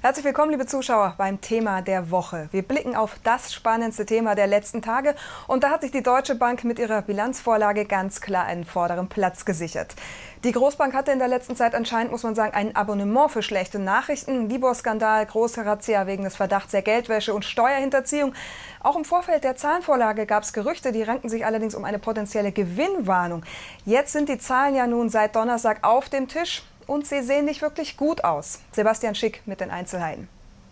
Herzlich willkommen, liebe Zuschauer, beim Thema der Woche. Wir blicken auf das spannendste Thema der letzten Tage. Und da hat sich die Deutsche Bank mit ihrer Bilanzvorlage ganz klar einen vorderen Platz gesichert. Die Großbank hatte in der letzten Zeit anscheinend, muss man sagen, ein Abonnement für schlechte Nachrichten. Libor-Skandal, große Razzia wegen des Verdachts der Geldwäsche und Steuerhinterziehung. Auch im Vorfeld der Zahlenvorlage gab es Gerüchte, die rankten sich allerdings um eine potenzielle Gewinnwarnung. Jetzt sind die Zahlen ja nun seit Donnerstag auf dem Tisch. Und sie sehen nicht wirklich gut aus. Sebastian Schick mit den Einzelheiten.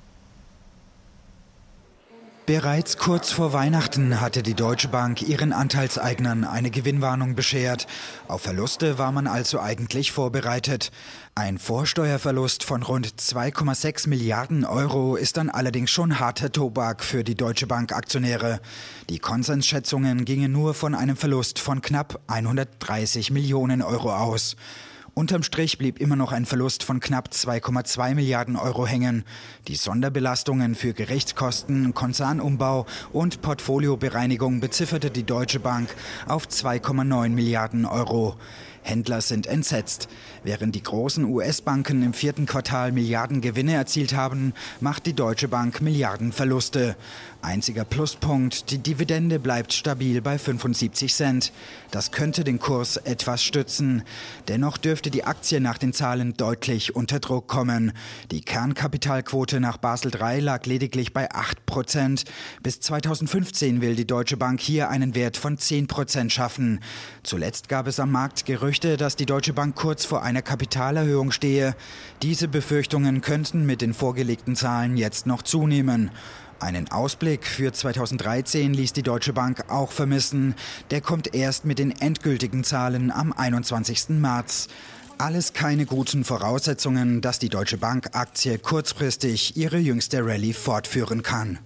Bereits kurz vor Weihnachten hatte die Deutsche Bank ihren Anteilseignern eine Gewinnwarnung beschert. Auf Verluste war man also eigentlich vorbereitet. Ein Vorsteuerverlust von rund 2,6 Milliarden Euro ist dann allerdings schon harter Tobak für die Deutsche Bank-Aktionäre. Die Konsensschätzungen gingen nur von einem Verlust von knapp 130 Millionen Euro aus. Unterm Strich blieb immer noch ein Verlust von knapp 2,2 Milliarden Euro hängen. Die Sonderbelastungen für Gerichtskosten, Konzernumbau und Portfoliobereinigung bezifferte die Deutsche Bank auf 2,9 Milliarden Euro. Händler sind entsetzt. Während die großen US-Banken im 4. Quartal Milliarden Gewinne erzielt haben, macht die Deutsche Bank Milliardenverluste. Einziger Pluspunkt, die Dividende bleibt stabil bei 75 Cent. Das könnte den Kurs etwas stützen. Dennoch dürfte die Aktie nach den Zahlen deutlich unter Druck kommen. Die Kernkapitalquote nach Basel III lag lediglich bei 8%. Bis 2015 will die Deutsche Bank hier einen Wert von 10% schaffen. Zuletzt gab es am Markt Gerüchte, dass die Deutsche Bank kurz vor einer Kapitalerhöhung stehe. Diese Befürchtungen könnten mit den vorgelegten Zahlen jetzt noch zunehmen. Einen Ausblick für 2013 ließ die Deutsche Bank auch vermissen. Der kommt erst mit den endgültigen Zahlen am 21. März. Alles keine guten Voraussetzungen, dass die Deutsche Bank-Aktie kurzfristig ihre jüngste Rallye fortführen kann.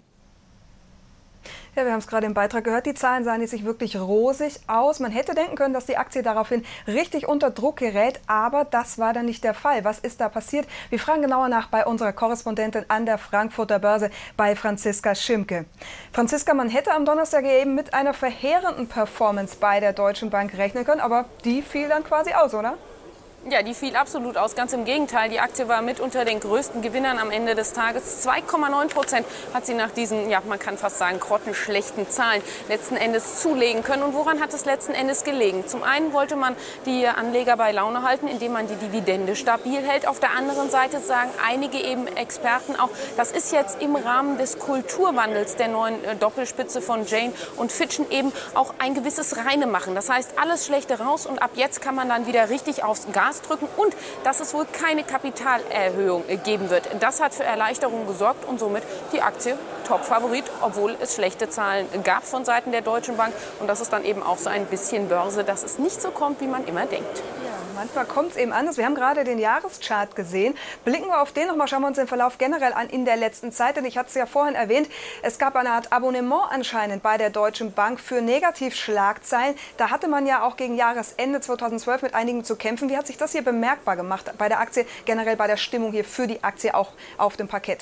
Ja, wir haben es gerade im Beitrag gehört, die Zahlen sahen jetzt nicht wirklich rosig aus. Man hätte denken können, dass die Aktie daraufhin richtig unter Druck gerät, aber das war dann nicht der Fall. Was ist da passiert? Wir fragen genauer nach bei unserer Korrespondentin an der Frankfurter Börse, bei Franziska Schimke. Franziska, man hätte am Donnerstag eben mit einer verheerenden Performance bei der Deutschen Bank rechnen können, aber die fiel dann quasi aus, oder? Ja, die fiel absolut aus. Ganz im Gegenteil. Die Aktie war mit unter den größten Gewinnern am Ende des Tages. 2,9% hat sie nach diesen, ja, man kann fast sagen, grottenschlechten Zahlen letzten Endes zulegen können. Und woran hat es letzten Endes gelegen? Zum einen wollte man die Anleger bei Laune halten, indem man die Dividende stabil hält. Auf der anderen Seite sagen einige eben Experten auch, das ist jetzt im Rahmen des Kulturwandels der neuen Doppelspitze von Jane und Fitchen eben auch ein gewisses Reinemachen. Das heißt, alles Schlechte raus und ab jetzt kann man dann wieder richtig aufs Gas drücken und dass es wohl keine Kapitalerhöhung geben wird. Das hat für Erleichterung gesorgt und somit die Aktie Top-Favorit, obwohl es schlechte Zahlen gab von Seiten der Deutschen Bank. Und das ist dann eben auch so ein bisschen Börse, dass es nicht so kommt, wie man immer denkt. Ja, manchmal kommt es eben anders. Wir haben gerade den Jahreschart gesehen. Blicken wir auf den nochmal, schauen wir uns den Verlauf generell an in der letzten Zeit. Denn ich hatte es ja vorhin erwähnt, es gab eine Art Abonnement anscheinend bei der Deutschen Bank für Negativschlagzeilen. Da hatte man ja auch gegen Jahresende 2012 mit einigen zu kämpfen. Wie hat sich das hier bemerkbar gemacht bei der Aktie, generell bei der Stimmung hier für die Aktie auch auf dem Parkett?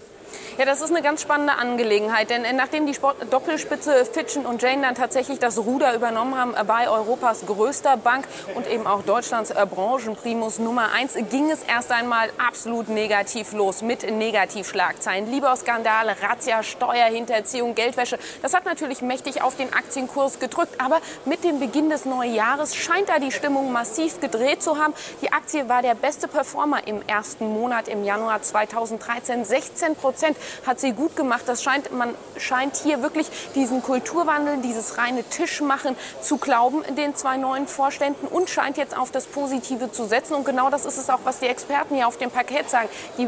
Ja, das ist eine ganz spannende Angelegenheit, denn nachdem die Doppelspitze Fitchen und Jane dann tatsächlich das Ruder übernommen haben bei Europas größter Bank und eben auch Deutschlands Branchenprimus Nummer 1, ging es erst einmal absolut negativ los mit Negativschlagzeilen. Libor-Skandal, Razzia, Steuerhinterziehung, Geldwäsche. Das hat natürlich mächtig auf den Aktienkurs gedrückt, aber mit dem Beginn des neuen Jahres scheint da die Stimmung massiv gedreht zu haben. Die Aktie war der beste Performer im ersten Monat im Januar 2013, 16% hat sie gut gemacht. Man scheint hier wirklich diesen Kulturwandel, dieses reine Tischmachen zu glauben, den zwei neuen Vorständen, und scheint jetzt auf das Positive zu setzen. Und genau das ist es auch, was die Experten hier auf dem Parkett sagen.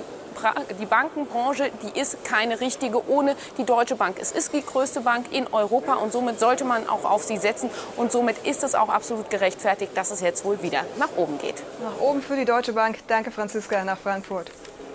Die Bankenbranche, die ist keine richtige ohne die Deutsche Bank. Es ist die größte Bank in Europa und somit sollte man auch auf sie setzen. Und somit ist es auch absolut gerechtfertigt, dass es jetzt wohl wieder nach oben geht. Nach oben für die Deutsche Bank. Danke, Franziska, nach Frankfurt.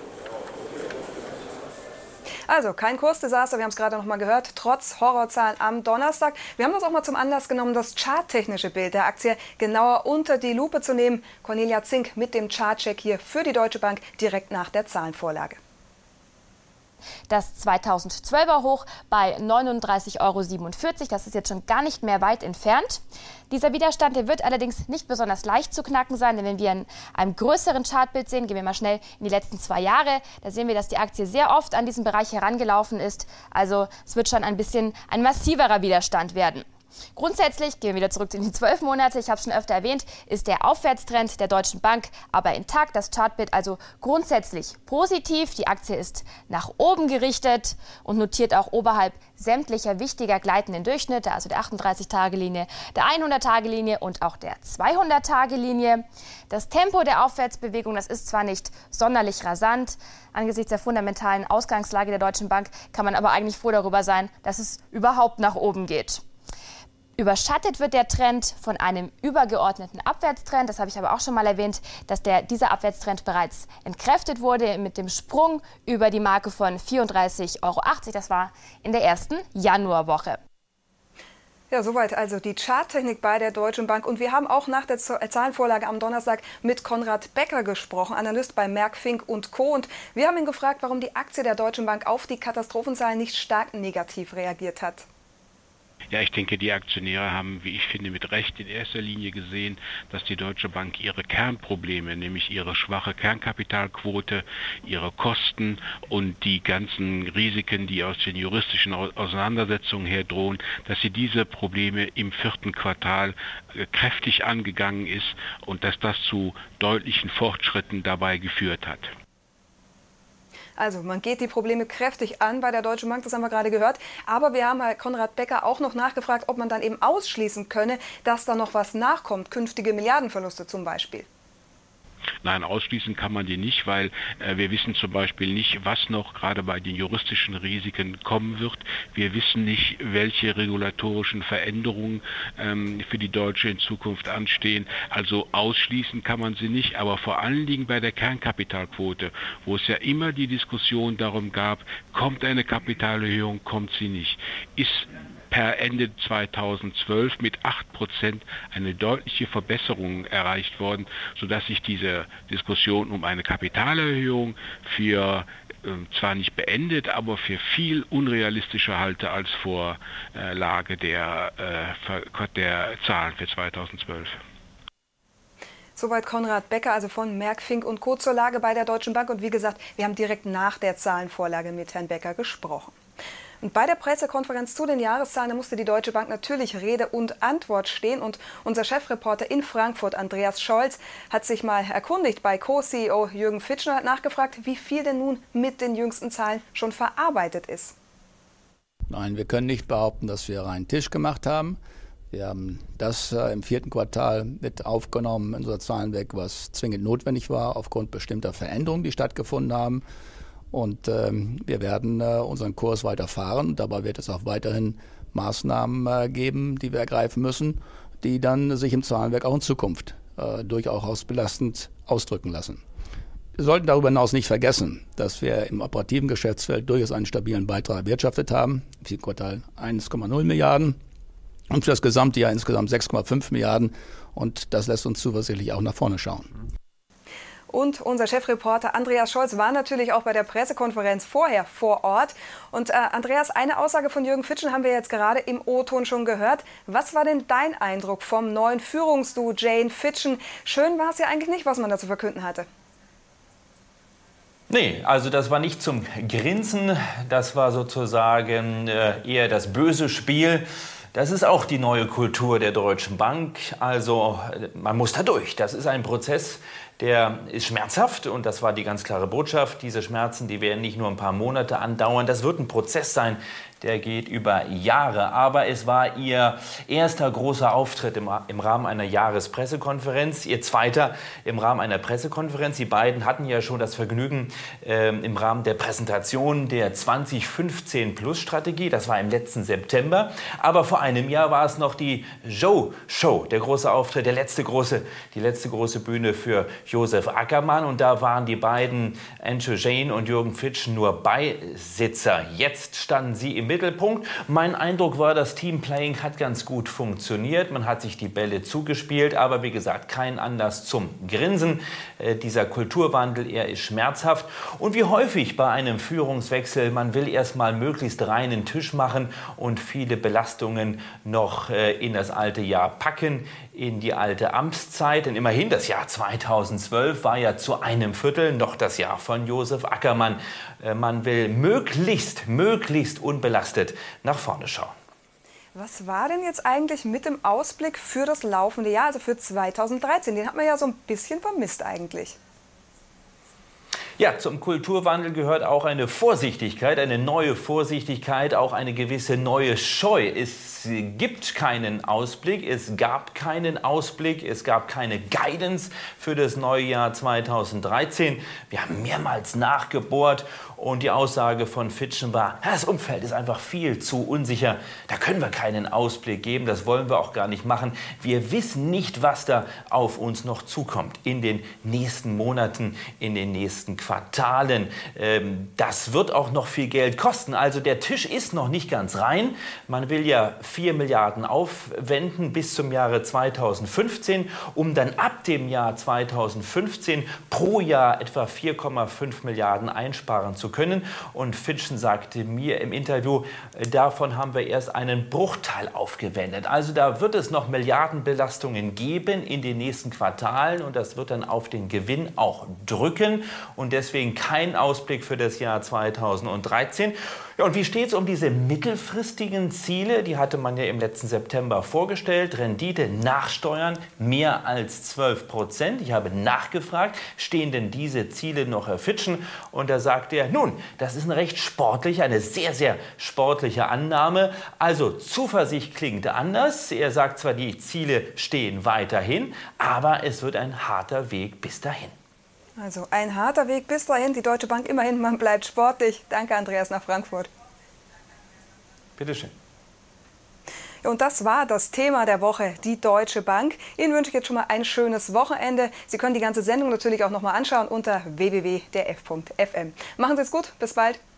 Also kein Kursdesaster, wir haben es gerade noch mal gehört, trotz Horrorzahlen am Donnerstag. Wir haben das auch mal zum Anlass genommen, das charttechnische Bild der Aktie genauer unter die Lupe zu nehmen. Cornelia Zink mit dem Chartcheck hier für die Deutsche Bank direkt nach der Zahlenvorlage. Das 2012er Hoch bei 39,47 €. Das ist jetzt schon gar nicht mehr weit entfernt. Dieser Widerstand, der wird allerdings nicht besonders leicht zu knacken sein, denn wenn wir in einem größeren Chartbild sehen, gehen wir mal schnell in die letzten 2 Jahre, da sehen wir, dass die Aktie sehr oft an diesen Bereich herangelaufen ist. Also es wird schon ein bisschen ein massiverer Widerstand werden. Grundsätzlich, gehen wir wieder zurück in die 12 Monate, ich habe es schon öfter erwähnt, ist der Aufwärtstrend der Deutschen Bank aber intakt. Das Chartbild also grundsätzlich positiv. Die Aktie ist nach oben gerichtet und notiert auch oberhalb sämtlicher wichtiger gleitenden Durchschnitte, also der 38-Tage-Linie, der 100-Tage-Linie und auch der 200-Tage-Linie. Das Tempo der Aufwärtsbewegung, das ist zwar nicht sonderlich rasant, angesichts der fundamentalen Ausgangslage der Deutschen Bank kann man aber eigentlich froh darüber sein, dass es überhaupt nach oben geht. Überschattet wird der Trend von einem übergeordneten Abwärtstrend. Das habe ich aber auch schon mal erwähnt, dass dieser Abwärtstrend bereits entkräftet wurde mit dem Sprung über die Marke von 34,80 €. Das war in der ersten Januarwoche. Ja, soweit also die Charttechnik bei der Deutschen Bank. Und wir haben auch nach der Zahlenvorlage am Donnerstag mit Konrad Becker gesprochen, Analyst bei Merck, Fink & Co. Und wir haben ihn gefragt, warum die Aktie der Deutschen Bank auf die Katastrophenzahlen nicht stark negativ reagiert hat. Ja, ich denke, die Aktionäre haben, wie ich finde, mit Recht in erster Linie gesehen, dass die Deutsche Bank ihre Kernprobleme, nämlich ihre schwache Kernkapitalquote, ihre Kosten und die ganzen Risiken, die aus den juristischen Auseinandersetzungen her drohen, dass sie diese Probleme im 4. Quartal kräftig angegangen ist und dass das zu deutlichen Fortschritten dabei geführt hat. Also man geht die Probleme kräftig an bei der Deutschen Bank, das haben wir gerade gehört. Aber wir haben bei Konrad Becker auch noch nachgefragt, ob man dann eben ausschließen könne, dass da noch was nachkommt, künftige Milliardenverluste zum Beispiel. Nein, ausschließen kann man die nicht, weil wir wissen zum Beispiel nicht, was noch gerade bei den juristischen Risiken kommen wird. Wir wissen nicht, welche regulatorischen Veränderungen für die Deutsche in Zukunft anstehen. Also ausschließen kann man sie nicht, aber vor allen Dingen bei der Kernkapitalquote, wo es ja immer die Diskussion darum gab, kommt eine Kapitalerhöhung, kommt sie nicht, ist per Ende 2012 mit 8% eine deutliche Verbesserung erreicht worden, sodass sich diese Diskussion um eine Kapitalerhöhung für zwar nicht beendet, aber für viel unrealistischer halte als Vorlage der Zahlen für 2012. Soweit Konrad Becker, also von Merck, Fink & Co. zur Lage bei der Deutschen Bank. Und wie gesagt, wir haben direkt nach der Zahlenvorlage mit Herrn Becker gesprochen. Und bei der Pressekonferenz zu den Jahreszahlen musste die Deutsche Bank natürlich Rede und Antwort stehen. Und unser Chefreporter in Frankfurt, Andreas Scholz, hat sich mal erkundigt bei Co-CEO Jürgen Fitschen und hat nachgefragt, wie viel denn nun mit den jüngsten Zahlen schon verarbeitet ist. Nein, wir können nicht behaupten, dass wir reinen Tisch gemacht haben. Wir haben das im 4. Quartal mit aufgenommen in unser Zahlenwerk, was zwingend notwendig war aufgrund bestimmter Veränderungen, die stattgefunden haben. Und wir werden unseren Kurs weiter fahren. Dabei wird es auch weiterhin Maßnahmen geben, die wir ergreifen müssen, die dann sich im Zahlenwerk auch in Zukunft durchaus belastend ausdrücken lassen. Wir sollten darüber hinaus nicht vergessen, dass wir im operativen Geschäftsfeld durchaus einen stabilen Beitrag erwirtschaftet haben. Im 4. Quartal 1,0 Milliarden und für das gesamte Jahr insgesamt 6,5 Milliarden. Und das lässt uns zuversichtlich auch nach vorne schauen. Und unser Chefreporter Andreas Scholz war natürlich auch bei der Pressekonferenz vorher vor Ort. Und Andreas, eine Aussage von Jürgen Fitschen haben wir jetzt gerade im O-Ton schon gehört. Was war denn dein Eindruck vom neuen Führungsduo Jane Fitschen? Schön war es ja eigentlich nicht, was man da zu verkünden hatte. Nee, also das war nicht zum Grinsen. Das war sozusagen eher das böse Spiel. Das ist auch die neue Kultur der Deutschen Bank. Also man muss da durch. Das ist ein Prozess, der ist schmerzhaft und das war die ganz klare Botschaft. Diese Schmerzen, die werden nicht nur ein paar Monate andauern. Das wird ein Prozess sein, der geht über Jahre. Aber es war ihr erster großer Auftritt im Rahmen einer Jahrespressekonferenz, ihr zweiter im Rahmen einer Pressekonferenz. Die beiden hatten ja schon das Vergnügen im Rahmen der Präsentation der 2015-Plus-Strategie. Das war im letzten September. Aber vor einem Jahr war es noch die Joe-Show, der große Auftritt, die letzte große Bühne für Josef Ackermann. Und da waren die beiden, Andrew Jane und Jürgen Fitschen, nur Beisitzer. Jetzt standen sie im Mittelpunkt. Mein Eindruck war, das Teamplaying hat ganz gut funktioniert. Man hat sich die Bälle zugespielt, aber wie gesagt, kein Anlass zum Grinsen. Dieser Kulturwandel, er ist schmerzhaft. Und wie häufig bei einem Führungswechsel, man will erstmal möglichst reinen Tisch machen und viele Belastungen noch in das alte Jahr packen, in die alte Amtszeit. Denn immerhin, das Jahr 2012 war ja zu einem Viertel noch das Jahr von Josef Ackermann. Man will möglichst unbelastet nach vorne schauen. Was war denn jetzt eigentlich mit dem Ausblick für das laufende Jahr, also für 2013? Den hat man ja so ein bisschen vermisst eigentlich. Ja, zum Kulturwandel gehört auch eine Vorsichtigkeit, eine neue Vorsichtigkeit, auch eine gewisse neue Scheu. Es gibt keinen Ausblick, es gab keinen Ausblick, es gab keine Guidance für das neue Jahr 2013. Wir haben mehrmals nachgebohrt und die Aussage von Fitchen war, das Umfeld ist einfach viel zu unsicher, da können wir keinen Ausblick geben, das wollen wir auch gar nicht machen. Wir wissen nicht, was da auf uns noch zukommt in den nächsten Monaten, in den nächsten Quartalen. Das wird auch noch viel Geld kosten. Also der Tisch ist noch nicht ganz rein. Man will ja 4 Milliarden aufwenden bis zum Jahre 2015, um dann ab dem Jahr 2015 pro Jahr etwa 4,5 Milliarden einsparen zu können. Und Fitchen sagte mir im Interview, davon haben wir erst einen Bruchteil aufgewendet. Also da wird es noch Milliardenbelastungen geben in den nächsten Quartalen und das wird dann auf den Gewinn auch drücken und deswegen kein Ausblick für das Jahr 2013. Ja, und wie steht es um diese mittelfristigen Ziele? Die hatte man ja im letzten September vorgestellt. Rendite nach Steuern mehr als 12%. Ich habe nachgefragt, stehen denn diese Ziele noch, Herr Fitchen? Und da sagt er, nun, das ist eine sehr, sehr sportliche Annahme. Also Zuversicht klingt anders. Er sagt zwar, die Ziele stehen weiterhin, aber es wird ein harter Weg bis dahin. Also ein harter Weg bis dahin. Die Deutsche Bank immerhin, man bleibt sportlich. Danke, Andreas, nach Frankfurt. Bitte schön. Und das war das Thema der Woche, die Deutsche Bank. Ihnen wünsche ich jetzt schon mal ein schönes Wochenende. Sie können die ganze Sendung natürlich auch noch mal anschauen unter www.derf.fm. Machen Sie es gut, bis bald.